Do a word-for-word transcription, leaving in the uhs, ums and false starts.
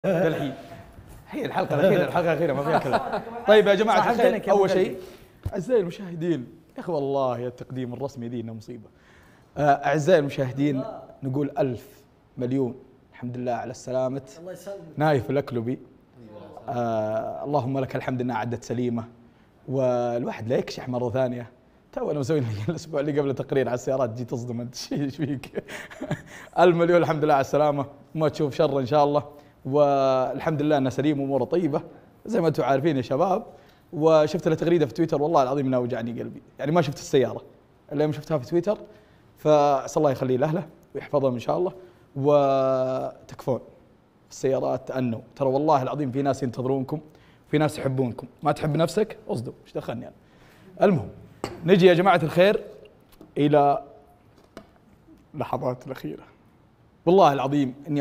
الحين هي الحلقة الأخيرة الحلقة الأخيرة ما فيها كلام. طيب يا جماعة الخير، أول شيء أعزائي المشاهدين، يا أخي والله يا التقديم الرسمي دينا مصيبة. أعزائي المشاهدين نقول ألف مليون الحمد لله على السلامة نايف الأكلبي. آه اللهم لك الحمد أنها عدت سليمة، والواحد لا يكشح مرة ثانية. تو أنا مسوي الأسبوع اللي قبل تقرير على السيارات، جيت تصدم أنت ايش فيك؟ ألف مليون الحمد لله على السلامة، وما تشوف شر إن شاء الله، والحمد لله أنها سليم وأموره طيبة زي ما أنتم عارفين يا شباب. وشفت له تغريدة في تويتر والله العظيم انها وجعني قلبي، يعني ما شفت السيارة إلا يوم شفتها في تويتر، فأسأل الله يخليه لأهله ويحفظهم إن شاء الله. وتكفون السيارات تأنوا، ترى والله العظيم في ناس ينتظرونكم، في ناس يحبونكم. ما تحب نفسك اصدق، ايش دخلني أنا؟ المهم نجي يا جماعة الخير إلى لحظات الأخيرة. والله العظيم إني